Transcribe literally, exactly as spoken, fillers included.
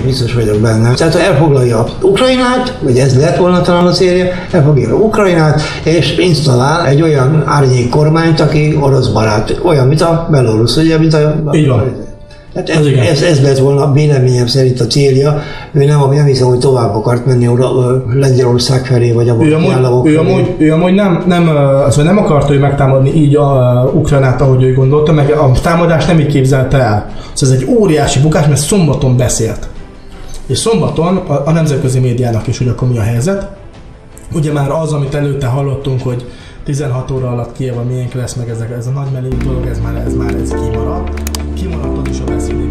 biztos vagyok benne. Tehát ha elfoglalja Ukrajnát, vagy ez lett volna talán a célja, elfoglalja Ukrajnát, és installál egy olyan árnyék kormányt, aki orosz barát, olyan, mint a Belarus, ugye, mint a... Így van. Hát ez, ez, ez lett volna véleményem szerint a célja. Ő nem, nem hiszem, hogy tovább akart menni Lengyelország felé, vagy a balti államok felé. Ő amúgy, ő amúgy nem, nem, szóval nem akarta ő megtámadni így a Ukrajnát, ahogy ő gondolta, meg a támadást nem így képzelte el. Szóval ez egy óriási bukás, mert szombaton beszélt. És szombaton a, a nemzetközi médiának is, hogy akkor mi a helyzet. Ugye már az, amit előtte hallottunk, hogy tizenhat óra alatt Kijevben milyen lesz, meg ezek, ez a nagy mellék dolog, ez már ez, már ez kimaradt. Kimaradt az is a beszéd.